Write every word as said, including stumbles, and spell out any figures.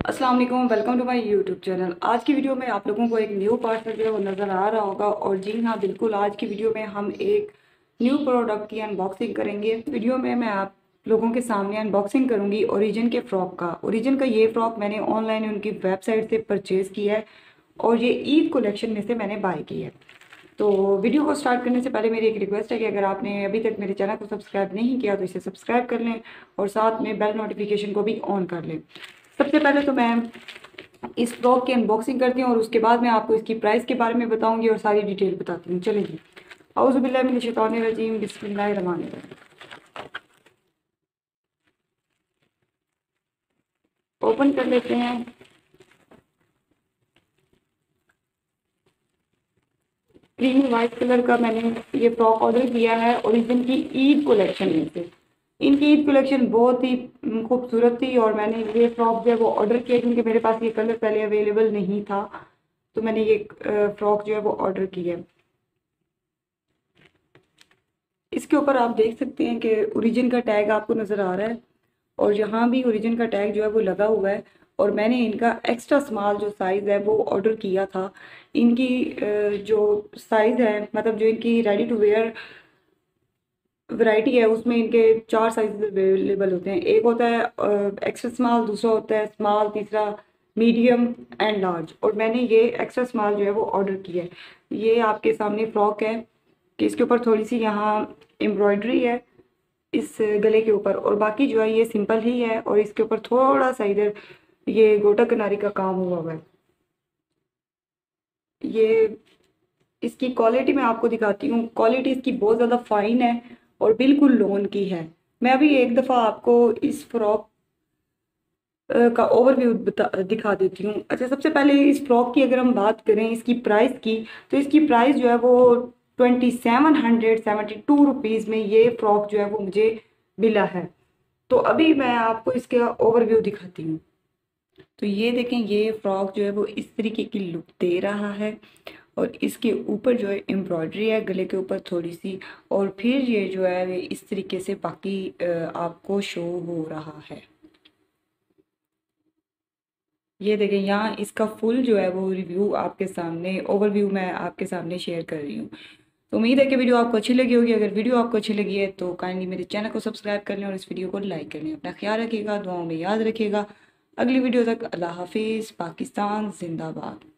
अस्सलाम वालेकुम, welcome to my YouTube channel. आज की वीडियो में आप लोगों को एक न्यू पार्सल जो है वो नज़र आ रहा होगा। और जी हाँ, बिल्कुल आज की वीडियो में हम एक न्यू प्रोडक्ट की अनबॉक्सिंग करेंगे। वीडियो में मैं आप लोगों के सामने अनबॉक्सिंग करूंगी ओरिजिन के फ़्रॉक का। ओरिजिन का ये फ़्रॉक मैंने ऑनलाइन उनकी वेबसाइट से परचेज़ किया है और ये ईद कलेक्शन में से मैंने बाय की है। तो वीडियो को स्टार्ट करने से पहले मेरी एक रिक्वेस्ट है कि अगर आपने अभी तक मेरे चैनल को सब्सक्राइब नहीं किया तो इसे सब्सक्राइब कर लें और साथ में बेल नोटिफिकेशन को भी ऑन कर लें। सबसे पहले तो मैं इस फ्रॉक की अनबॉक्सिंग करती हूँ और उसके बाद मैं आपको इसकी प्राइस के बारे में बताऊंगी और सारी डिटेल बताती हूँ। चलिए जी, औज़ु बिल्लाहि मिनश शैतानिर रजीम, बिस्मिल्लाहिर रहमानिर रहीम। ओपन कर लेते हैं। क्रीमी वाइट कलर का मैंने ये फ्रॉक ऑर्डर किया है ओरिजिन की ईद कलेक्शन में से। इनकी ईद कलेक्शन बहुत ही खूबसूरत थी और मैंने ये फ्रॉक जो है वो ऑर्डर किया क्योंकि मेरे पास ये कलर पहले अवेलेबल नहीं था। तो मैंने ये फ्रॉक जो है वो ऑर्डर किया है। इसके ऊपर आप देख सकते हैं कि ओरिजिन का टैग आपको नज़र आ रहा है और यहाँ भी ओरिजिन का टैग जो है वो लगा हुआ है। और मैंने इनका एक्स्ट्रा स्मॉल जो साइज़ है वो ऑर्डर किया था। इनकी जो साइज़ है, मतलब जो इनकी रेडी टू वेयर वैरायटी है, उसमें इनके चार साइज अवेलेबल होते हैं। एक होता है एक्स्ट्रा स्मॉल, दूसरा होता है स्मॉल, तीसरा मीडियम एंड लार्ज। और मैंने ये एक्स्ट्रा स्मॉल जो है वो ऑर्डर किया है। ये आपके सामने फ्रॉक है कि इसके ऊपर थोड़ी सी यहाँ एम्ब्रॉयडरी है इस गले के ऊपर, और बाकी जो है ये सिंपल ही है। और इसके ऊपर थोड़ा सा इधर ये गोटा किनारी का काम हुआ हुआ है। ये इसकी क्वालिटी मैं आपको दिखाती हूँ। क्वालिटी इसकी बहुत ज़्यादा फाइन है और बिल्कुल लोन की है। मैं अभी एक दफ़ा आपको इस फ्रॉक का ओवरव्यू बता दिखा देती हूँ। अच्छा, सबसे पहले इस फ्रॉक की अगर हम बात करें इसकी प्राइस की, तो इसकी प्राइस जो है वो twenty seven hundred seventy two rupees में ये फ्रॉक जो है वो मुझे मिला है। तो अभी मैं आपको इसका ओवरव्यू दिखाती हूँ। तो ये देखें, ये फ्रॉक जो है वो इस तरीके की लुक दे रहा है और इसके ऊपर जो है एम्ब्रॉयडरी है गले के ऊपर थोड़ी सी, और फिर ये जो है ये इस तरीके से बाकी आपको शो हो रहा है। ये देखें, यहाँ इसका फुल जो है वो रिव्यू आपके सामने, ओवरव्यू मैं आपके सामने शेयर कर रही हूँ। तो उम्मीद है कि वीडियो आपको अच्छी लगी होगी। अगर वीडियो आपको अच्छी लगी है तो काइंडली मेरे चैनल को सब्सक्राइब कर लें और इस वीडियो को लाइक कर लें। अपना ख्याल रखिएगा, दुआओं में याद रखिएगा। अगली वीडियो तक अल्लाह हाफिज़। पाकिस्तान जिंदाबाद।